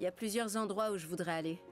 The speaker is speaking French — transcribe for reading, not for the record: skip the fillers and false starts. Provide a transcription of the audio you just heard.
Il y a plusieurs endroits où je voudrais aller.